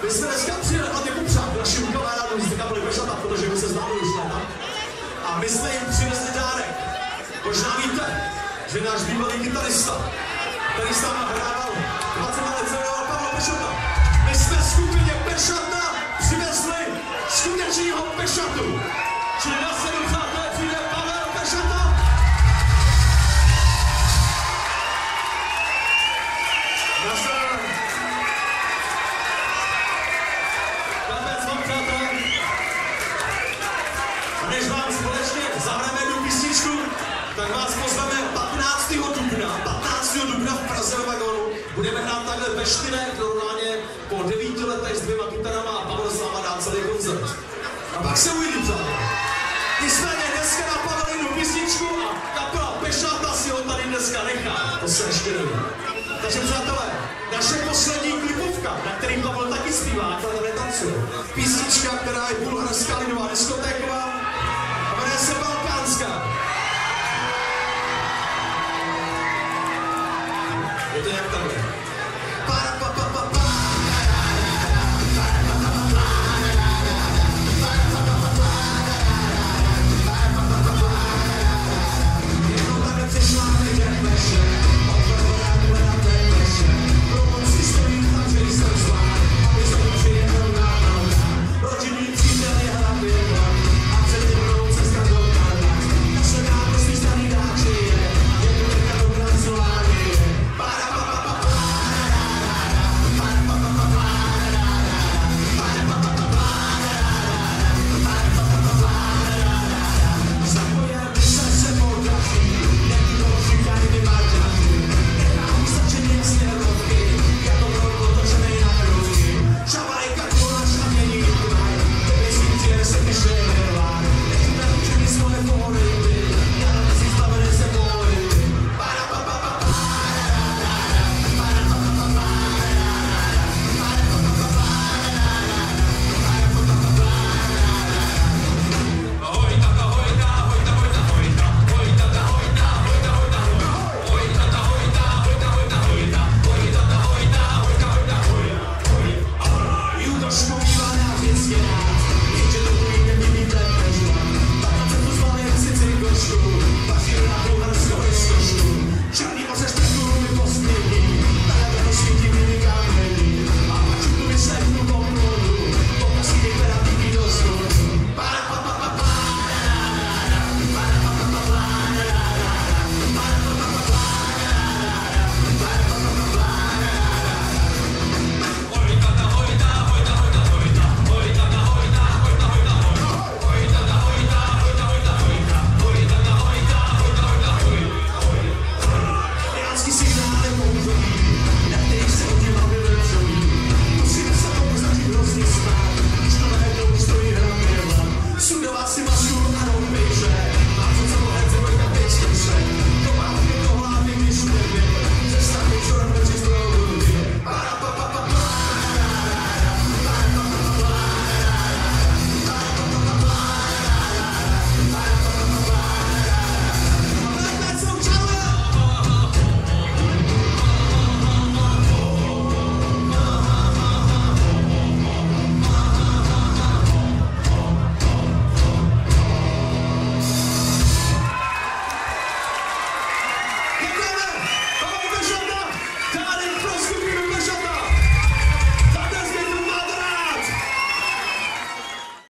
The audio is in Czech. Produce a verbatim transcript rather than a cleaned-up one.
My jsme dneska přijeli hodně popřát našim kamarádům z kapely Pešata, protože my se známe už léta. A my jsme jim přinesli dárek. Možná víte, že náš bývalý kytarista, který s náma hrával dvacet let, se jmenoval Pavel Pešata. My jsme skupině Pešata přivezli skutečného Pešatu. Čili na sedm přátelé přijde Pavel Pešata. Na sedm. Kapec vám, přátelé. A než vám společně zahrajeme jednu písničku, tak vás pozveme patnáctého dubna. patnáctého dubna v Praze ve Vagonu. Budeme hrát takhle ve čtyřech, normálně po devíti letech s dvěma kytarama a Pavel s náma dá celý koncert. A pak se uvidí, přátelé. Nicméně dneska napadl jednu písničku a kapela Pešata si ho tady dneska nechá. To se ještě neví. Takže přátelé, naše poslední klipovka, na který Pavel taky zpívá, ale netancuje. Písnička, která je bulharská lidová diskotéková a jmenuje se Balkánská. Je to jak takhle. Pár